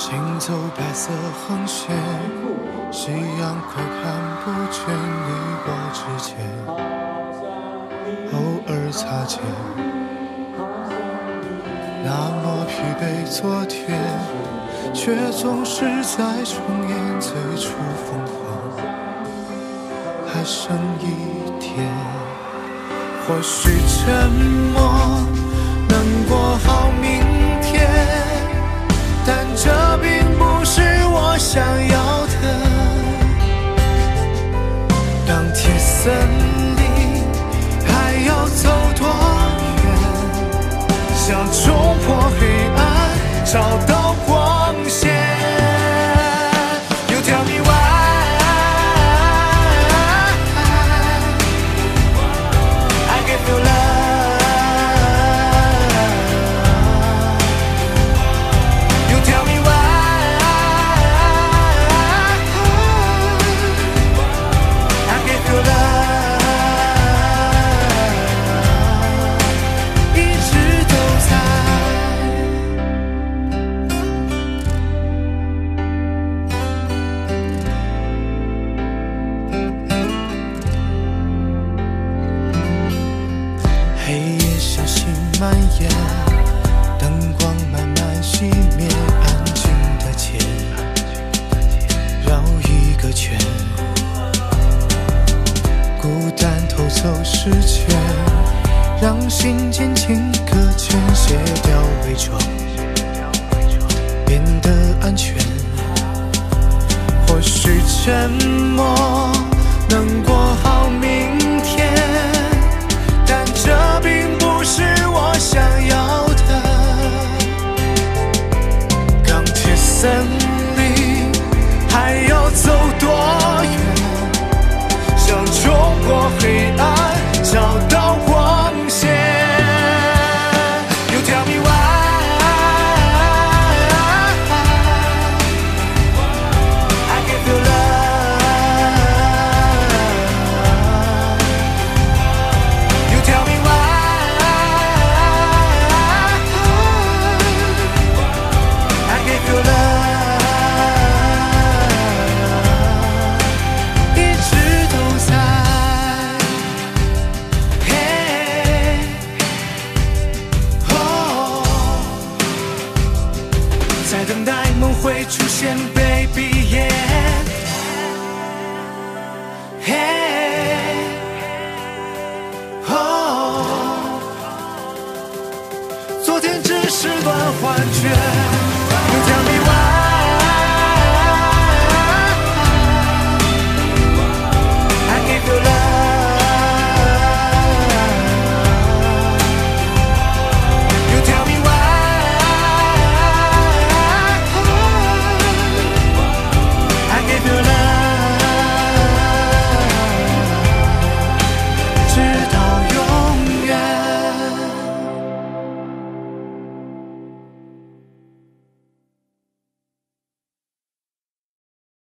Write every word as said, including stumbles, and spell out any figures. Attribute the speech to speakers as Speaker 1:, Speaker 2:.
Speaker 1: 行走白色横线，夕阳快看不见你我之间，偶尔擦肩，那么疲惫昨天，却总是在重演最初疯狂。还剩一天，或许沉默能过好明天，但这并不是我想要的。钢铁森林还要走多远，想冲破黑暗找到光线。You tell me why I give you love，蔓延，灯光慢慢熄灭，安静的街，绕一个圈，孤单偷走时间，让心渐行搁浅，卸掉伪装，变得安全。或许沉默能过好明天，但这并不是我想要的。钢铁森林还要走多远，想冲破黑暗找到光线。 You tell me why I give you love， You tell me I give you love， 一直都在。Hey， 哦，在等待梦会出现 ，baby yeah。Hey， 哦，昨天只是段幻觉。You tell